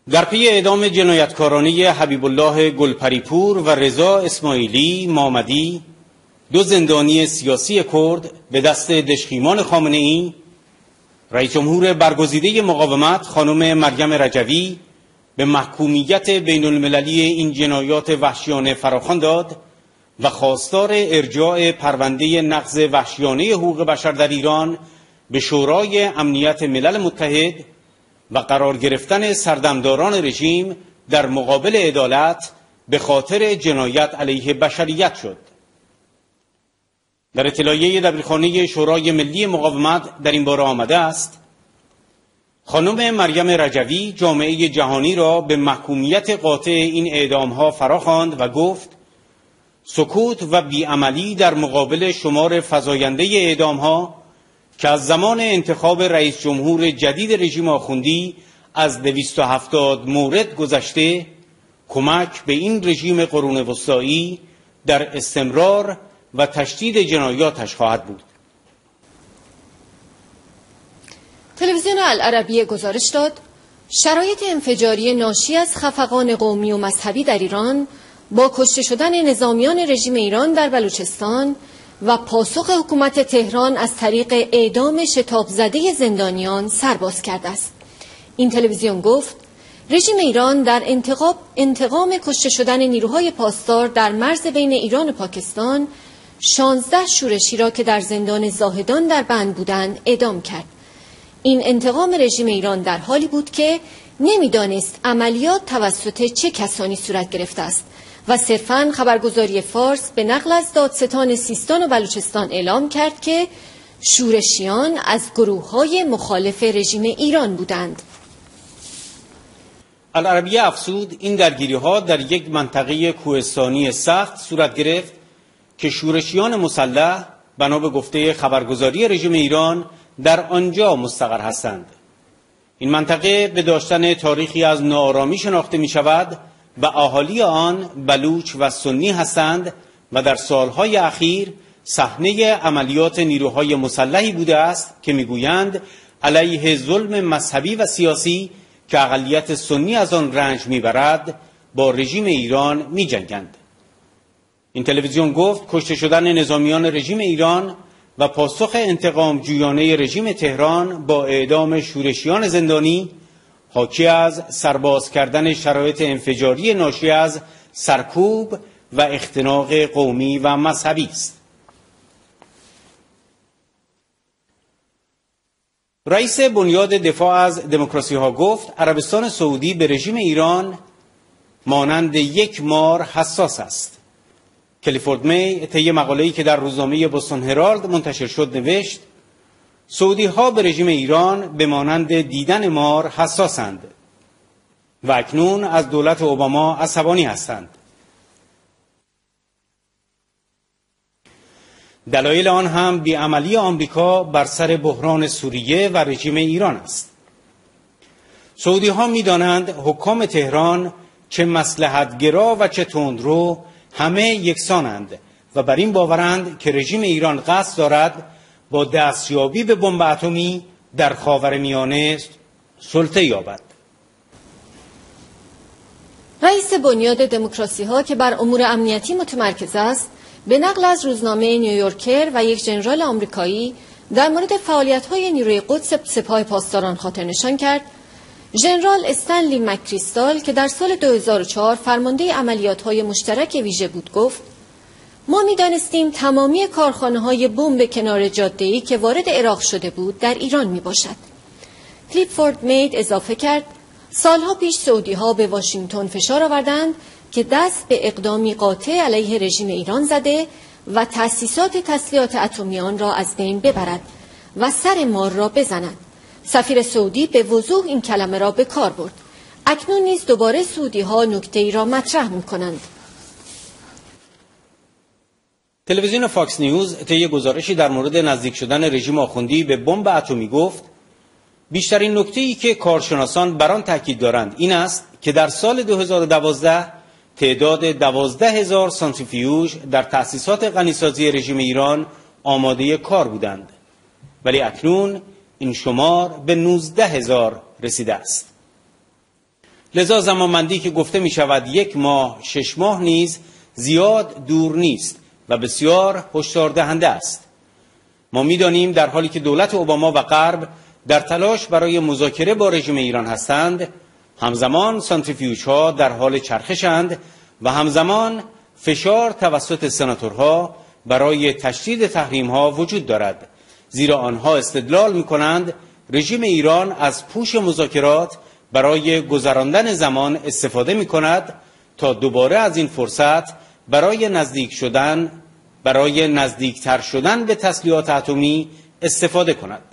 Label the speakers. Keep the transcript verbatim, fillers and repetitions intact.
Speaker 1: در پی اعدام جنایتکارانه حبیب الله گلپریپور و رضا اسماعیلی محمدی، دو زندانی سیاسی کرد، به دست دژخیمان خامنه‌ای، رئیس جمهور برگزیده مقاومت خانم مریم رجوی به محکومیت بین المللی این جنایات وحشیانه فراخوان داد و خواستار ارجاع پرونده نقض وحشیانه حقوق بشر در ایران به شورای امنیت ملل متحد و قرار گرفتن سردمداران رژیم در مقابل عدالت به خاطر جنایت علیه بشریت شد. در اطلاعیه دبیرخانه شورای ملی مقاومت در این باره آمده است: خانم مریم رجوی جامعه جهانی را به محکومیت قاطع این اعدام‌ها فراخواند و گفت سکوت و بیعملی در مقابل شمار فزاینده اعدام‌ها که از زمان انتخاب رئیس جمهور جدید رژیم آخوندی از دویست و هفتاد مورد گذشته، کمک به این رژیم قرون وسطایی در استمرار و تشدید جنایاتش خواهد بود.
Speaker 2: تلویزیون العربیه گزارش داد شرایط انفجاری ناشی از خفقان قومی و مذهبی در ایران با کشته شدن نظامیان رژیم ایران در بلوچستان و پاسخ حکومت تهران از طریق اعدام شتاب زده زندانیان سرباز کرده است. این تلویزیون گفت رژیم ایران در انتقام, انتقام کشته شدن نیروهای پاسدار در مرز بین ایران و پاکستان شانزده شورشی را که در زندان زاهدان در بند بودند اعدام کرد. این انتقام رژیم ایران در حالی بود که نمیدانست عملیات توسط چه کسانی صورت گرفته است و صرفاً خبرگزاری فارس به نقل از دادستان سیستان و بلوچستان اعلام کرد که شورشیان از گروه‌های مخالف رژیم ایران بودند.
Speaker 1: العربیه افزود این درگیری‌ها در یک منطقه کوهستانی سخت صورت گرفت که شورشیان مسلح بنا به گفته خبرگزاری رژیم ایران در آنجا مستقر هستند. این منطقه به داشتن تاریخی از ناآرامی شناخته می شود و اهالی آن بلوچ و سنی هستند و در سالهای اخیر صحنه عملیات نیروهای مسلحی بوده است که میگویند علیه ظلم مذهبی و سیاسی که اقلیت سنی از آن رنج میبرد با رژیم ایران میجنگند. این تلویزیون گفت کشته شدن نظامیان رژیم ایران و پاسخ انتقام جویانه رژیم تهران با اعدام شورشیان زندانی حاکی از سرباز کردن شرایط انفجاری ناشی از سرکوب و اختناق قومی و مذهبی است. رئیس بنیاد دفاع از دموکراسی ها گفت عربستان سعودی به رژیم ایران مانند یک مار حساس است. کلیفورد می طی مقاله‌ای که در روزنامه بوستون هرالد منتشر شد نوشت سعودی ها به رژیم ایران به مانند دیدن مار حساسند و اکنون از دولت اوباما عصبانی هستند. دلایل آن هم بیعملی آمریکا بر سر بحران سوریه و رژیم ایران است. سعودی ها می دانند حکام تهران چه مصلحتگرا و چه تندرو همه یکسانند و بر این باورند که رژیم ایران قصد دارد با دستیابی به بمب اتمی در خاورمیانه سلطه یابد.
Speaker 2: رئیس بنیاد دموکراسی ها که بر امور امنیتی متمرکز است به نقل از روزنامه نیویورکر و یک ژنرال آمریکایی در مورد فعالیت‌های نیروی قدس سپاه پاسداران خاطر نشان کرد. ژنرال استنلی مکریستال که در سال دو هزار و چهار فرمانده عملیات‌های مشترک ویژه بود گفت ما می‌دانستیم تمامی کارخانه‌های بمب کنار جاده‌ای که وارد عراق شده بود در ایران می‌باشد. کلیفورد مید اضافه کرد سالها پیش سعودی‌ها به واشنگتن فشار آوردند که دست به اقدامی قاطع علیه رژیم ایران زده و تأسیسات تسلیحات اتمی آن را از بین ببرد و سر مار را بزند. سفیر سعودی به وضوح این کلمه را به کار برد. اکنون نیز دوباره سعودی‌ها نکته‌ای را مطرح می‌کنند.
Speaker 1: تلویزیون فاکس نیوز طی گزارشی در مورد نزدیک شدن رژیم آخوندی به بمب اتمی گفت بیشترین نکته‌ای که کارشناسان بر آن تاکید دارند این است که در سال دو هزار و دوازده تعداد دوازده هزار سانتریفیوژ در تأسیسات غنیسازی رژیم ایران آماده کار بودند ولی اکنون این شمار به نوزده هزار رسیده است. لذا زمانبندی که گفته می شود یک ماه شش ماه نیز زیاد دور نیست و بسیار هشدار دهنده است. ما می دانیم در حالی که دولت اوباما و غرب در تلاش برای مذاکره با رژیم ایران هستند، همزمان سانتریفیوژها در حال چرخشند و همزمان فشار توسط سناتورها برای تشدید تحریم‌ها وجود دارد، زیرا آنها استدلال می‌کنند رژیم ایران از پوش مذاکرات برای گذراندن زمان استفاده می‌کند تا دوباره از این فرصت برای نزدیک شدن برای نزدیکتر شدن به تسلیحات اتمی استفاده کند.